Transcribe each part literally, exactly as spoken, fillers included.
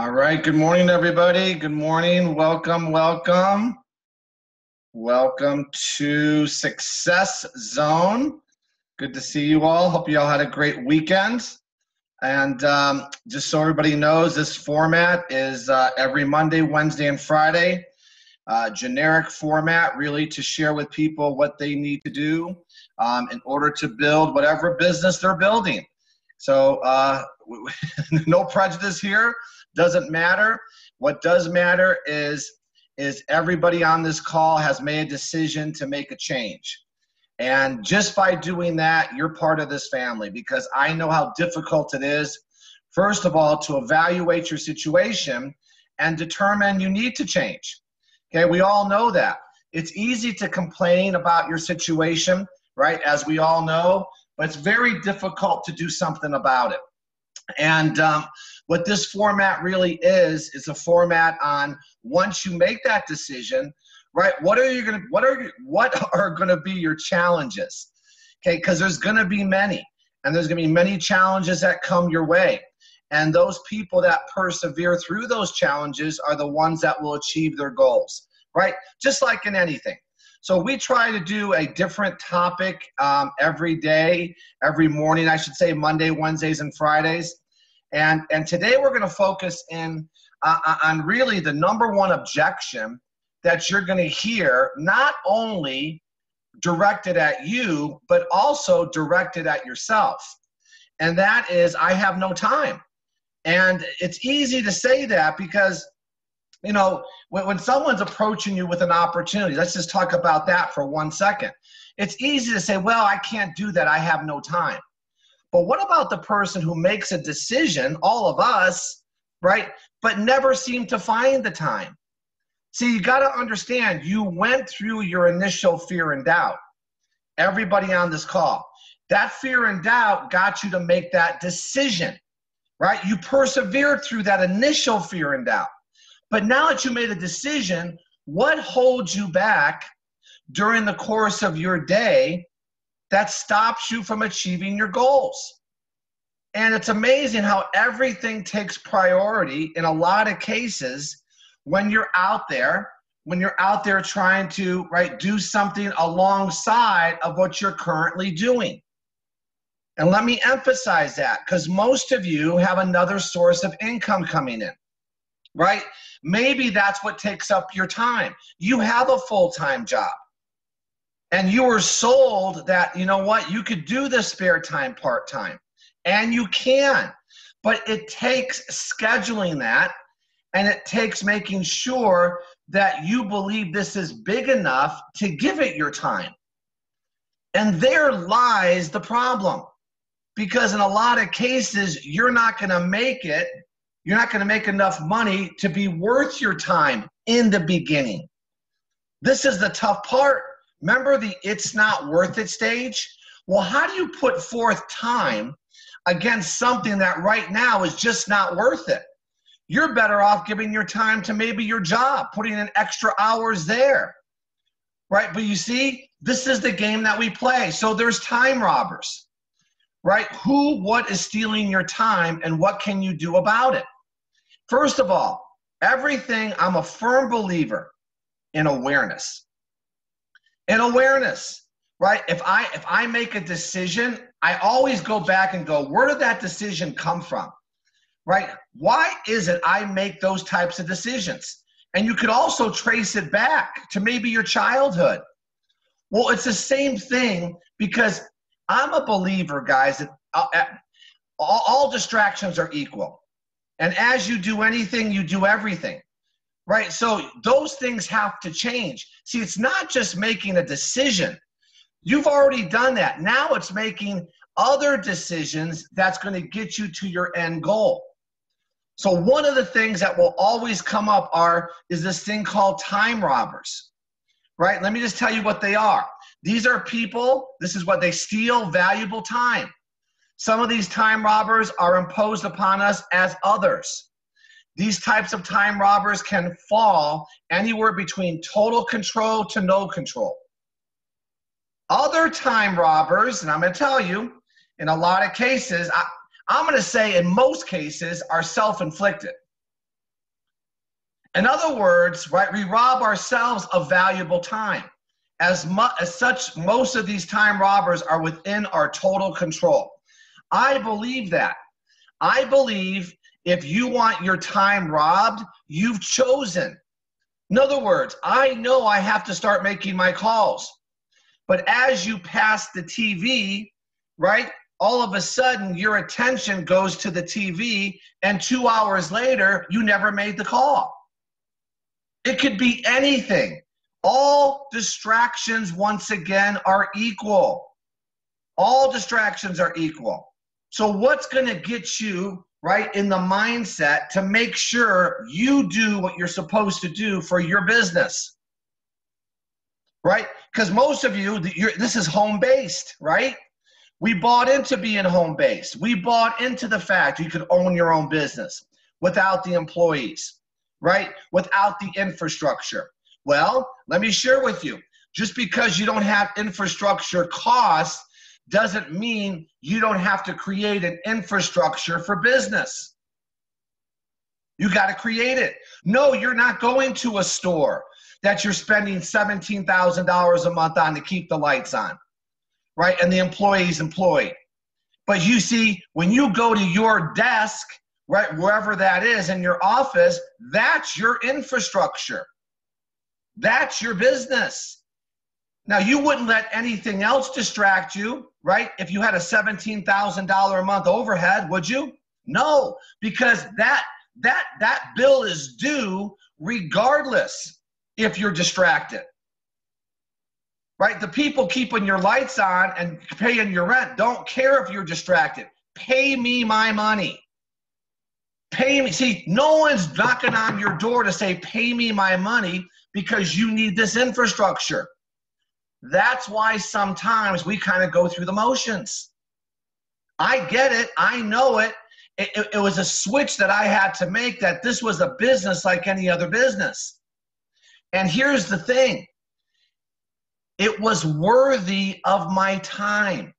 All right. Good morning, everybody. Good morning. Welcome, welcome. Welcome to Success Zone. Good to see you all. Hope you all had a great weekend. And um, just so everybody knows, this format is uh, every Monday, Wednesday, and Friday. Uh, generic format, really, to share with people what they need to do um, in order to build whatever business they're building. So uh, no prejudice here. Doesn't matter. What does matter is, is everybody on this call has made a decision to make a change. And just by doing that, you're part of this family, because I know how difficult it is, first of all, to evaluate your situation and determine you need to change. Okay, we all know that. It's easy to complain about your situation, right, as we all know, but it's very difficult to do something about it. And um, what this format really is, is a format on, once you make that decision, right, what are you going to, what are, what are going to be your challenges? Okay, because there's going to be many, and there's going to be many challenges that come your way. And those people that persevere through those challenges are the ones that will achieve their goals, right? Just like in anything. So we try to do a different topic um, every day, every morning, I should say, Monday, Wednesdays, and Fridays. And, and today we're going to focus in uh, on really the number one objection that you're going to hear, not only directed at you, but also directed at yourself. And that is, I have no time. And it's easy to say that because, you know, when, when someone's approaching you with an opportunity, let's just talk about that for one second. It's easy to say, well, I can't do that. I have no time. But what about the person who makes a decision, all of us, right, but never seem to find the time? See, you got to understand, you went through your initial fear and doubt. Everybody on this call, that fear and doubt got you to make that decision, right? You persevered through that initial fear and doubt. But now that you made a decision, what holds you back during the course of your day that stops you from achieving your goals? And it's amazing how everything takes priority in a lot of cases when you're out there, when you're out there trying to, right, do something alongside of what you're currently doing. And let me emphasize that, because most of you have another source of income coming in, right? Maybe that's what takes up your time. You have a full-time job. And you were sold that, you know what, you could do the spare time part-time. And you can. But it takes scheduling that, and it takes making sure that you believe this is big enough to give it your time. And there lies the problem. Because in a lot of cases, you're not going to make it, you're not going to make enough money to be worth your time in the beginning. This is the tough part. Remember the it's not worth it stage? Well, how do you put forth time against something that right now is just not worth it? You're better off giving your time to maybe your job, putting in extra hours there, right? But you see, this is the game that we play. So there's time robbers, right? Who, what is stealing your time, and what can you do about it? First of all, everything, I'm a firm believer in awareness. In awareness, right? If I, if I make a decision, I always go back and go, where did that decision come from, right? Why is it I make those types of decisions? And you could also trace it back to maybe your childhood. Well, it's the same thing, because I'm a believer, guys, that all, all distractions are equal. And as you do anything, you do everything, right? So those things have to change. See, it's not just making a decision. You've already done that. Now it's making other decisions that's going to get you to your end goal. So one of the things that will always come up are, is this thing called time robbers, right? Let me just tell you what they are. These are people, this is what they steal, valuable time. Some of these time robbers are imposed upon us as others. These types of time robbers can fall anywhere between total control to no control. Other time robbers, and I'm going to tell you, in a lot of cases, I, I'm going to say in most cases, are self-inflicted. In other words, right, we rob ourselves of valuable time. As, mu- as such, most of these time robbers are within our total control. I believe that. I believe if you want your time robbed, you've chosen. In other words, I know I have to start making my calls. But as you pass the T V, right, all of a sudden your attention goes to the T V, and two hours later, you never made the call. It could be anything. All distractions, once again, are equal. All distractions are equal. So what's going to get you, right, in the mindset to make sure you do what you're supposed to do for your business? Right? Because most of you, you're, this is home-based, right? We bought into being home-based. We bought into the fact you could own your own business without the employees, right? Without the infrastructure. Well, let me share with you, just because you don't have infrastructure costs doesn't mean you don't have to create an infrastructure for business. You got to create it. No, you're not going to a store that you're spending seventeen thousand dollars a month on to keep the lights on, right? And the employees employed. But you see, when you go to your desk, right, wherever that is in your office, that's your infrastructure. That's your business. Now, you wouldn't let anything else distract you, right? If you had a seventeen thousand dollars a month overhead, would you? No, because that, that, that bill is due regardless if you're distracted, right? The people keeping your lights on and paying your rent don't care if you're distracted. Pay me my money. Pay me. See, no one's knocking on your door to say, pay me my money because you need this infrastructure. That's why sometimes we kind of go through the motions. I get it. I know it. It, it. it was a switch that I had to make, that this was a business like any other business. And here's the thing. It was worthy of my time.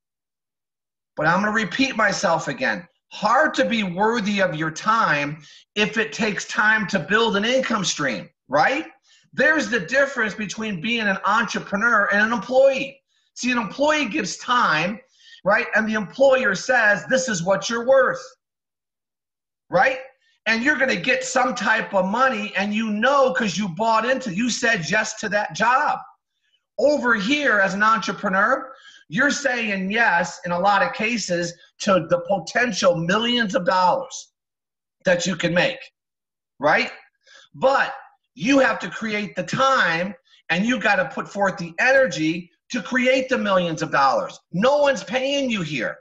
But I'm going to repeat myself again. Hard to be worthy of your time if it takes time to build an income stream, right? There's the difference between being an entrepreneur and an employee. See, an employee gives time, right? And the employer says, this is what you're worth, right? And you're going to get some type of money, and you know, because you bought into, you said yes to that job. Over here, as an entrepreneur, you're saying yes, in a lot of cases, to the potential millions of dollars that you can make, right? But you have to create the time, and you got to put forth the energy to create the millions of dollars. No one's paying you here.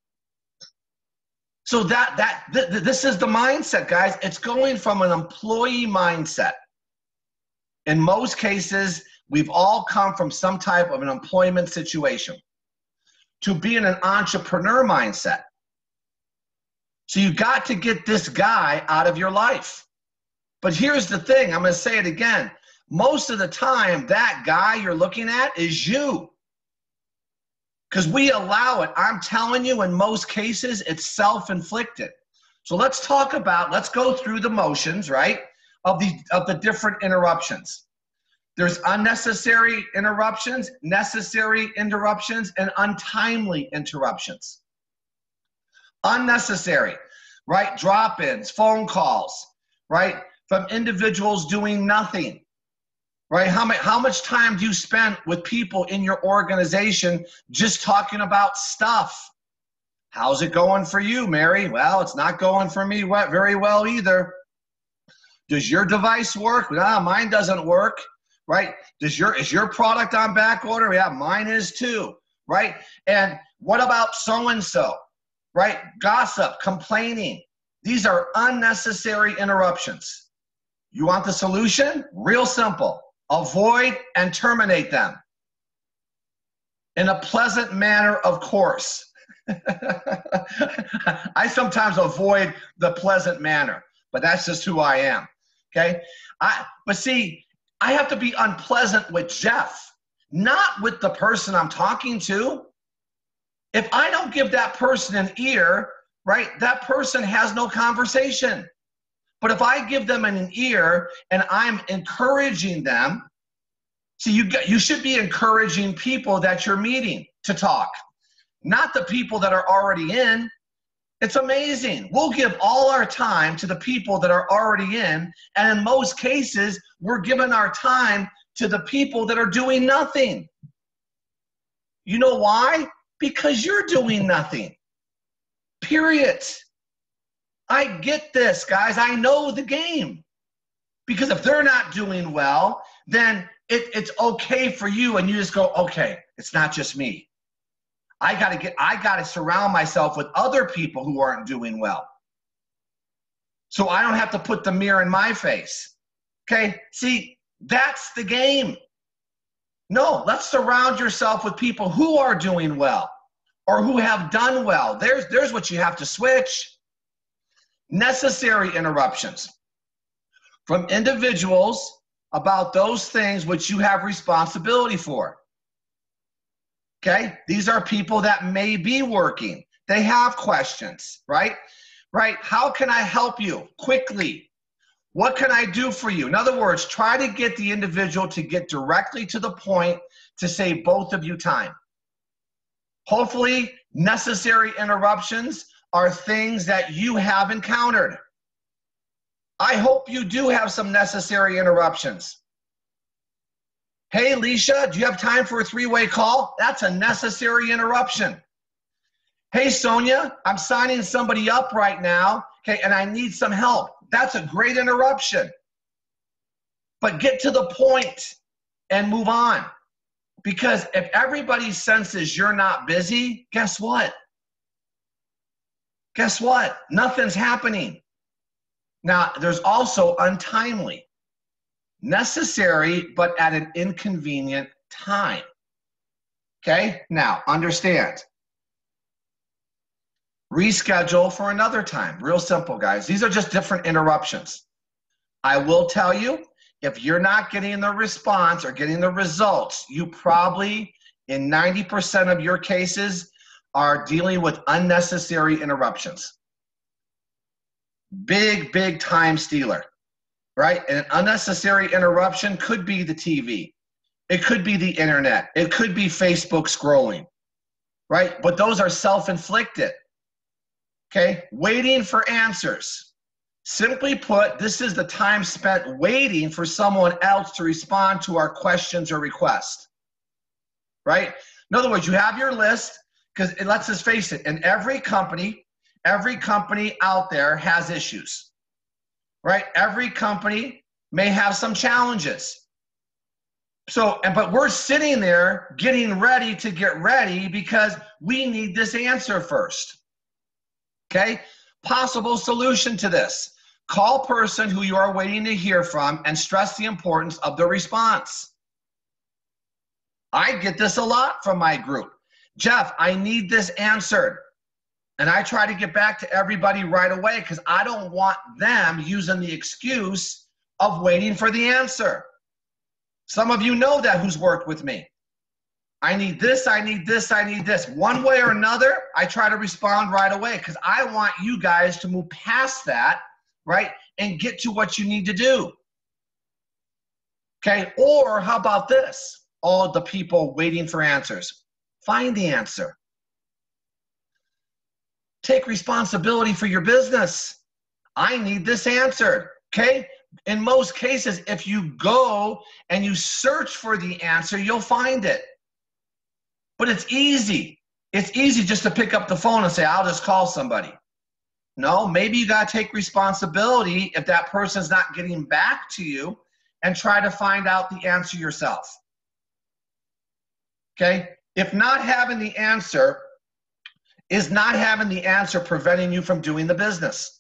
So that, that th th this is the mindset, guys. It's going from an employee mindset. In most cases, we've all come from some type of an employment situation to being an entrepreneur mindset. So you got to get this guy out of your life. But here's the thing, I'm going to say it again. Most of the time, that guy you're looking at is you. Because we allow it. I'm telling you, in most cases, it's self-inflicted. So let's talk about, let's go through the motions, right, of the, of the different interruptions. There's unnecessary interruptions, necessary interruptions, and untimely interruptions. Unnecessary, right, drop-ins, phone calls, right, from individuals doing nothing. Right? How much, how much time do you spend with people in your organization just talking about stuff? How's it going for you, Mary? Well, it's not going for me very well either. Does your device work? No, mine doesn't work. Right? Does your, is your product on back order? Yeah, mine is too. Right? And what about so-and-so? Right? Gossip, complaining. These are unnecessary interruptions. You want the solution? Real simple. Avoid and terminate them in a pleasant manner, of course. I sometimes avoid the pleasant manner, but that's just who I am, okay? I, but see, I have to be unpleasant with Jeff, not with the person I'm talking to. If I don't give that person an ear, right, that person has no conversation. But if I give them an ear and I'm encouraging them, see, you, you should be encouraging people that you're meeting to talk, not the people that are already in. It's amazing. We'll give all our time to the people that are already in, and in most cases, we're giving our time to the people that are doing nothing. You know why? Because you're doing nothing. Period. I get this, guys. I know the game. Because if they're not doing well, then it, it's okay for you, and you just go, okay, it's not just me. I gotta get, I gotta surround myself with other people who aren't doing well. So I don't have to put the mirror in my face. Okay? See, that's the game. No, let's surround yourself with people who are doing well or who have done well. There's, there's what you have to switch. Necessary interruptions from individuals about those things which you have responsibility for. Okay? These are people that may be working. They have questions, right? Right? How can I help you quickly? What can I do for you? In other words, try to get the individual to get directly to the point to save both of you time. Hopefully, necessary interruptions are things that you have encountered. I hope you do have some necessary interruptions. Hey, Alicia, do you have time for a three-way call? That's a necessary interruption. Hey, Sonia, I'm signing somebody up right now, okay, and I need some help. That's a great interruption. But get to the point and move on. Because if everybody senses you're not busy, guess what? Guess what? Nothing's happening. Now, there's also untimely. Necessary, but at an inconvenient time. Okay? Now, understand. Reschedule for another time. Real simple, guys. These are just different interruptions. I will tell you, if you're not getting the response or getting the results, you probably, in ninety percent of your cases, are dealing with unnecessary interruptions. Big, big time stealer, right? And an unnecessary interruption could be the T V. It could be the internet. It could be Facebook scrolling, right? But those are self-inflicted. Okay, waiting for answers. Simply put, this is the time spent waiting for someone else to respond to our questions or requests, right? In other words, you have your list, because let's just face it, in every company, every company out there has issues, right? Every company may have some challenges. So, but we're sitting there getting ready to get ready because we need this answer first. Okay, possible solution to this. Call person who you are waiting to hear from and stress the importance of the response. I get this a lot from my group. Jeff, I need this answered. And I try to get back to everybody right away because I don't want them using the excuse of waiting for the answer. Some of you know that who's worked with me. I need this, I need this, I need this. One way or another, I try to respond right away because I want you guys to move past that, right, and get to what you need to do. Okay, or how about this? All the people waiting for answers. Find the answer. Take responsibility for your business. I need this answered, okay? In most cases, if you go and you search for the answer, you'll find it. But it's easy. It's easy just to pick up the phone and say, I'll just call somebody. No, maybe you got to take responsibility if that person's not getting back to you and try to find out the answer yourself. Okay? If not having the answer, is not having the answer preventing you from doing the business?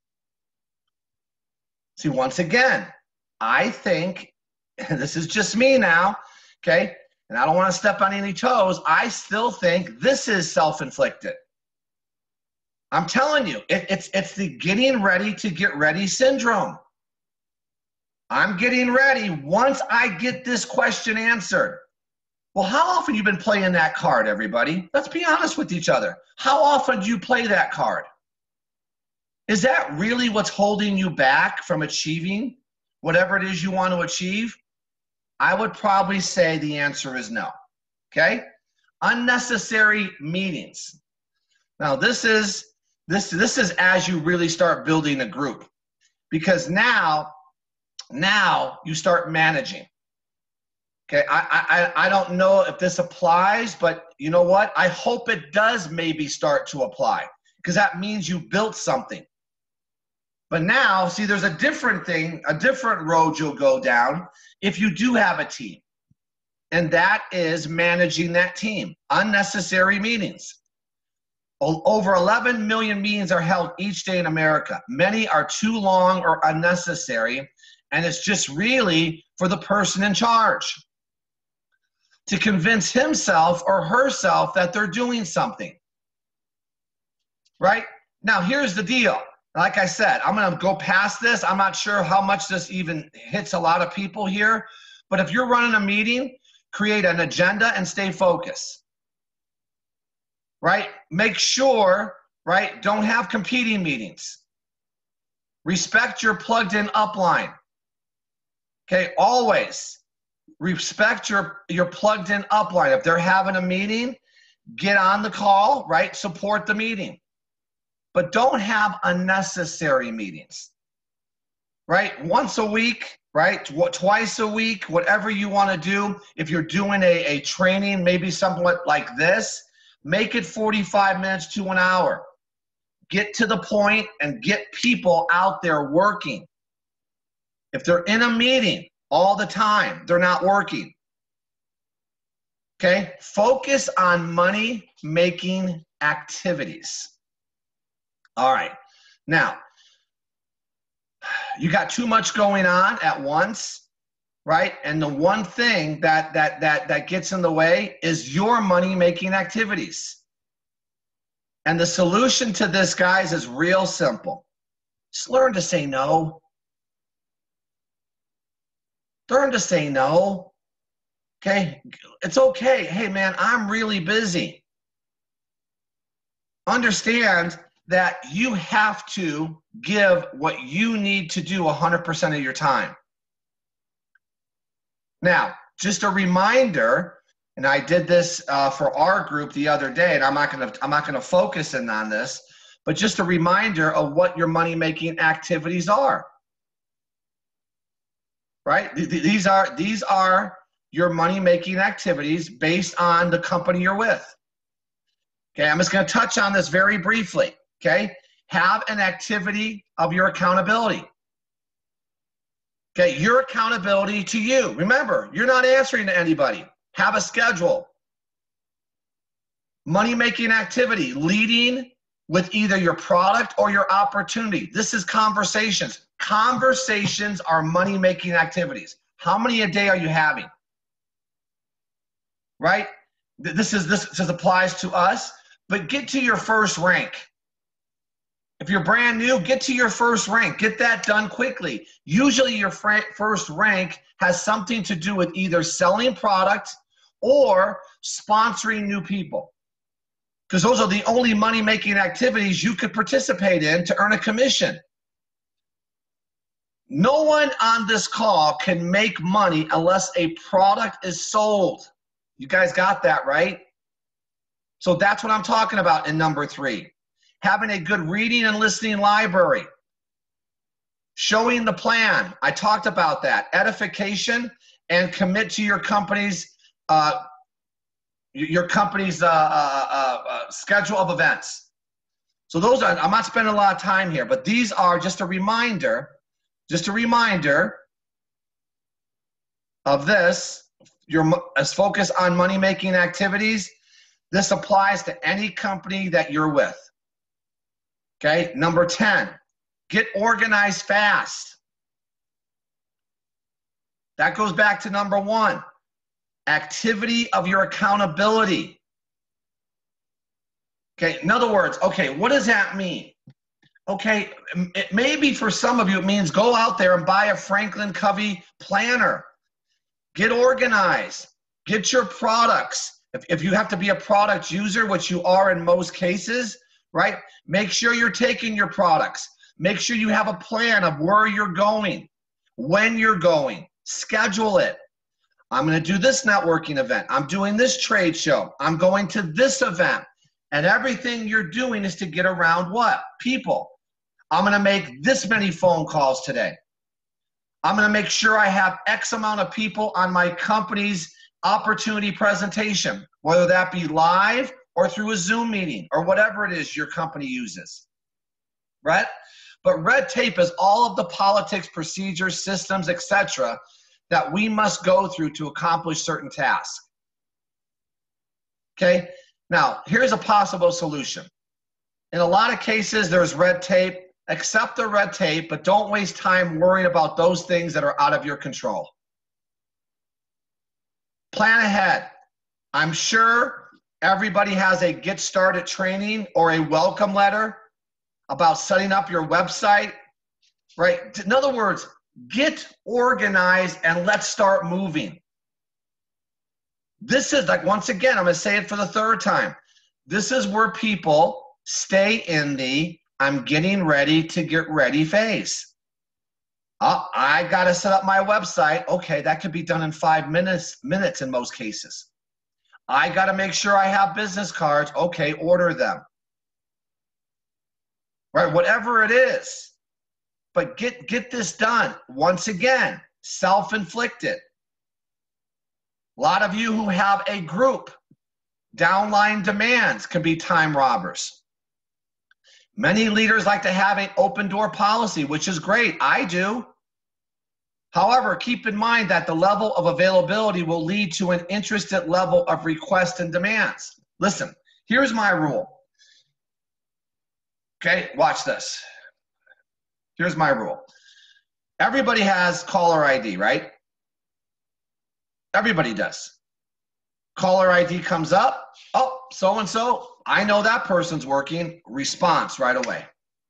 See, once again, I think, and this is just me now, okay? And I don't want to step on any toes. I still think this is self-inflicted. I'm telling you, it, it's, it's the getting ready to get ready syndrome. I'm getting ready once I get this question answered. Well, how often have you been playing that card, everybody? Let's be honest with each other. How often do you play that card? Is that really what's holding you back from achieving whatever it is you want to achieve? I would probably say the answer is no, okay? Unnecessary meetings. Now this is, this, this is as you really start building a group, because now, now you start managing. Okay, I, I, I don't know if this applies, but you know what? I hope it does maybe start to apply, because that means you built something. But now, see, there's a different thing, a different road you'll go down if you do have a team. And that is managing that team. Unnecessary meetings. Over eleven million meetings are held each day in America. Many are too long or unnecessary, and it's just really for the person in charge to convince himself or herself that they're doing something. Right? Now, here's the deal. Like I said, I'm going to go past this. I'm not sure how much this even hits a lot of people here. But if you're running a meeting, create an agenda and stay focused. Right? Make sure, right, don't have competing meetings. Respect your plugged-in upline. Okay, always respect your, your plugged-in upline. If they're having a meeting, get on the call, right? Support the meeting. But don't have unnecessary meetings, right? Once a week, right? Twice a week, whatever you want to do. If you're doing a, a training, maybe somewhat like this, make it forty-five minutes to an hour. Get to the point and get people out there working. If they're in a meeting all the time, they're not working. Okay? Focus on money-making activities. All right. Now, you got too much going on at once, right? And the one thing that that that that gets in the way is your money-making activities. And the solution to this, guys, is real simple. Just learn to say no. Learn to say no. Okay? It's okay. Hey, man, I'm really busy. Understand that you have to give what you need to do one hundred percent of your time. Now, just a reminder, and I did this uh, for our group the other day, and I'm not gonna, I'm not gonna focus in on this, but just a reminder of what your money-making activities are. Right? These are, these are your money-making activities based on the company you're with. Okay, I'm just gonna touch on this very briefly. Okay, have an activity of your accountability. Okay, your accountability to you. Remember, you're not answering to anybody. Have a schedule. Money-making activity, leading with either your product or your opportunity. This is conversations. Conversations are money-making activities. How many a day are you having? Right? This is this, this applies to us, but get to your first rank. If you're brand new, get to your first rank. Get that done quickly. Usually your first rank has something to do with either selling product or sponsoring new people. Because those are the only money-making activities you could participate in to earn a commission. No one on this call can make money unless a product is sold. You guys got that, right? So that's what I'm talking about in number three. Having a good reading and listening library. Showing the plan. I talked about that. Edification and commit to your company's uh, your company's uh, uh, uh, schedule of events. So those are, I'm not spending a lot of time here, but these are just a reminder, just a reminder of this. Your as focus on money-making activities. This applies to any company that you're with. Okay, number ten, get organized fast. That goes back to number one, activity of your accountability. Okay, in other words, okay, what does that mean? Okay, it maybe for some of you it means go out there and buy a Franklin Covey planner. Get organized. Get your products. If, if you have to be a product user, which you are in most cases, right? Make sure you're taking your products. Make sure you have a plan of where you're going, when you're going. Schedule it. I'm going to do this networking event. I'm doing this trade show. I'm going to this event. And everything you're doing is to get around what? People. I'm going to make this many phone calls today. I'm going to make sure I have X amount of people on my company's opportunity presentation, whether that be live or through a Zoom meeting or whatever it is your company uses, right? But red tape is all of the politics, procedures, systems, et cetera that we must go through to accomplish certain tasks. Okay? Now, here's a possible solution. In a lot of cases, there's red tape. Accept the red tape, but don't waste time worrying about those things that are out of your control. Plan ahead. I'm sure everybody has a get started training or a welcome letter about setting up your website, right? In other words, get organized and let's start moving. This is like, once again, I'm going to say it for the third time. This is where people stay in the I'm getting ready to get ready phase. Oh, I got to set up my website. Okay, that could be done in five minutes, minutes in most cases. I got to make sure I have business cards. Okay, order them. Right, whatever it is. But get, get this done. Once again, self-inflicted. A lot of you who have a group, downline demands can be time robbers. Many leaders like to have an open door policy, which is great. I do. However, keep in mind that the level of availability will lead to an interested level of requests and demands. Listen, here's my rule. Okay, watch this. Here's my rule. Everybody has caller I D, right? Everybody does. Caller I D comes up. Oh, so-and-so, I know that person's working. Response right away.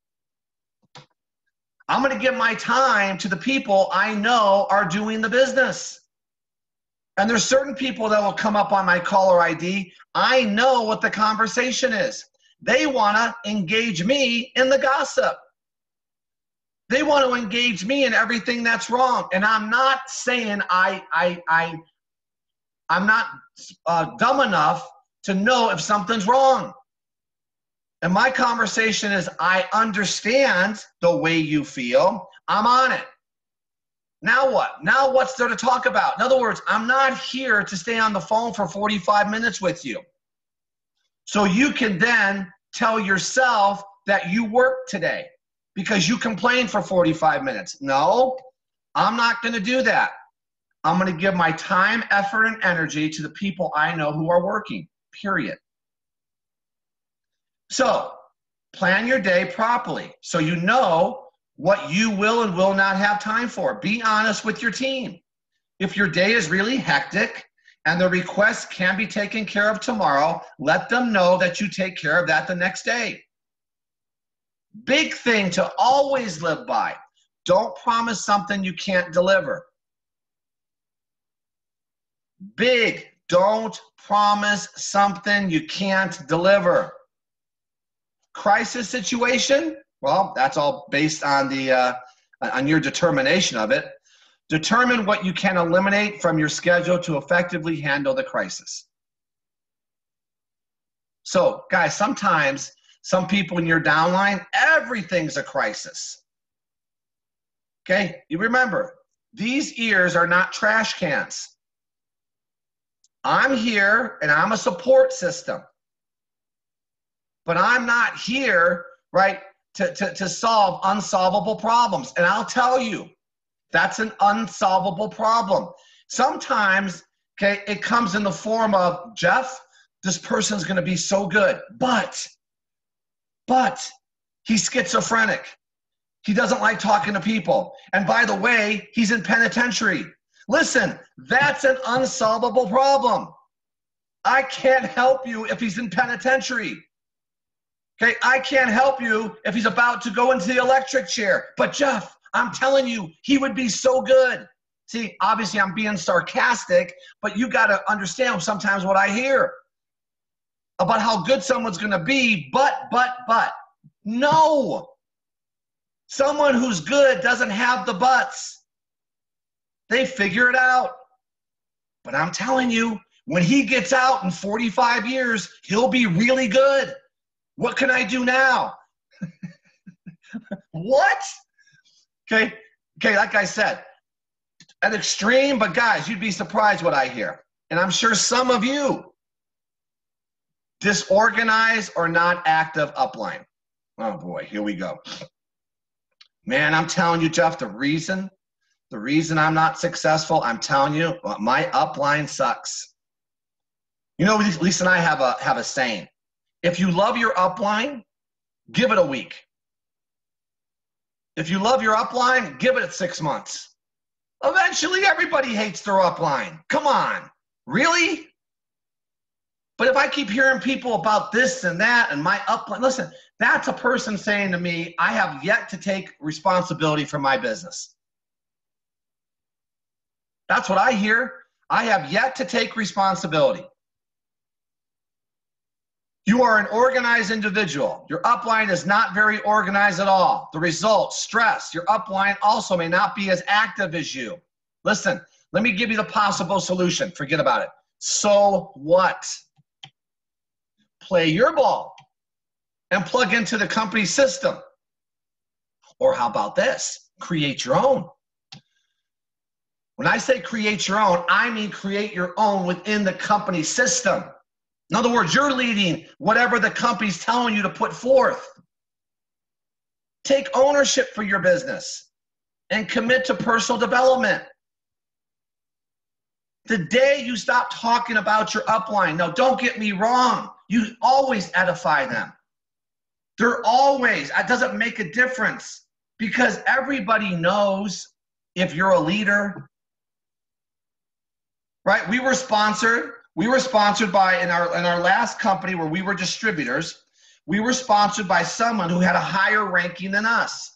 I'm going to give my time to the people I know are doing the business. And there's certain people that will come up on my caller I D. I know what the conversation is. They want to engage me in the gossip. They want to engage me in everything that's wrong. And I'm not saying I, I, I, I'm not uh, dumb enough to know if something's wrong. And my conversation is, I understand the way you feel. I'm on it. Now what? Now what's there to talk about? In other words, I'm not here to stay on the phone for forty-five minutes with you. So you can then tell yourself that you worked today because you complained for forty-five minutes. No, I'm not going to do that. I'm going to give my time, effort, and energy to the people I know who are working, period. So plan your day properly so you know what you will and will not have time for. Be honest with your team. If your day is really hectic and the request can be taken care of tomorrow, let them know that you take care of that the next day. Big thing to always live by. Don't promise something you can't deliver. Big, don't promise something you can't deliver. Crisis situation, well, that's all based on the uh, on your determination of it. Determine what you can eliminate from your schedule to effectively handle the crisis. So, guys, sometimes some people in your downline, everything's a crisis. Okay, you remember, these ears are not trash cans. I'm here and I'm a support system. But I'm not here, right, to, to, to solve unsolvable problems. And I'll tell you, that's an unsolvable problem. Sometimes, okay, it comes in the form of, Jeff, this person's going to be so good, but, but he's schizophrenic. He doesn't like talking to people. And by the way, he's in penitentiary. Listen, that's an unsolvable problem. I can't help you if he's in penitentiary. Okay, I can't help you if he's about to go into the electric chair. But Jeff, I'm telling you, he would be so good. See, obviously I'm being sarcastic, but you got to understand sometimes what I hear about how good someone's going to be, but, but, but. No. Someone who's good doesn't have the buts. They figure it out. But I'm telling you, when he gets out in forty-five years, he'll be really good. What can I do now? What? Okay, okay, like I said, an extreme, but guys, you'd be surprised what I hear. And I'm sure some of you, disorganized or not active upline. Oh boy, here we go. Man, I'm telling you, Jeff, the reason, the reason I'm not successful, I'm telling you, my upline sucks. You know, Lisa and I have a, have a saying. If you love your upline, give it a week. If you love your upline, give it six months. Eventually, everybody hates their upline. Come on, really? But if I keep hearing people about this and that and my upline, listen, that's a person saying to me, I have yet to take responsibility for my business. That's what I hear. I have yet to take responsibility. You are an organized individual. Your upline is not very organized at all. The result, stress. Your upline also may not be as active as you. Listen, let me give you the possible solution. Forget about it. So what? Play your ball and plug into the company system. Or how about this? Create your own. When I say create your own, I mean create your own within the company system. In other words, you're leading whatever the company's telling you to put forth. Take ownership for your business and commit to personal development. The day you stop talking about your upline, now don't get me wrong, you always edify them. They're always, it doesn't make a difference because everybody knows if you're a leader, right? We were sponsored. We were sponsored by, in our, in our last company where we were distributors, we were sponsored by someone who had a higher ranking than us.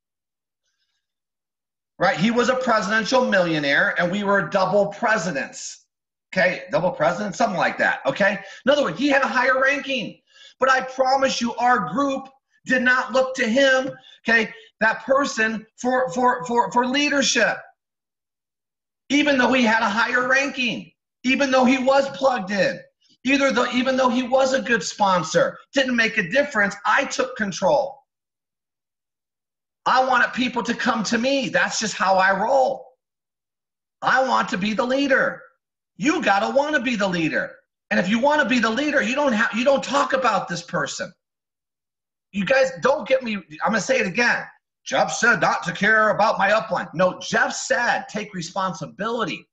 Right? He was a presidential millionaire and we were double presidents. Okay? Double presidents, something like that. Okay? In other words, he had a higher ranking. But I promise you, our group did not look to him, okay, that person for, for, for, for leadership. Even though he had a higher ranking. Even though he was plugged in, either though, even though he was a good sponsor, didn't make a difference. I took control. I wanted people to come to me. That's just how I roll. I want to be the leader. You gotta want to be the leader. And if you want to be the leader, you don't have, you don't talk about this person. You guys don't get me. I'm gonna say it again. Jeff said not to care about my upline. No, Jeff said take responsibility.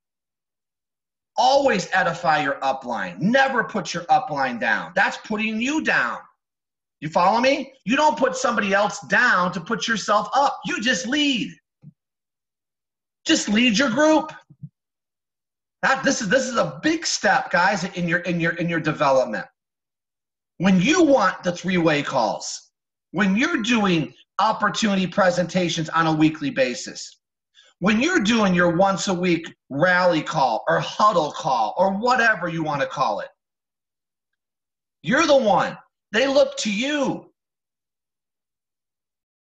Always edify your upline. Never put your upline down. That's putting you down. You follow me? You don't put somebody else down to put yourself up. You just lead. Just lead your group. That, this is, this is a big step, guys, in your, in your, in your development. When you want the three-way calls, when you're doing opportunity presentations on a weekly basis, when you're doing your once a week rally call or huddle call or whatever you want to call it, you're the one. They look to you.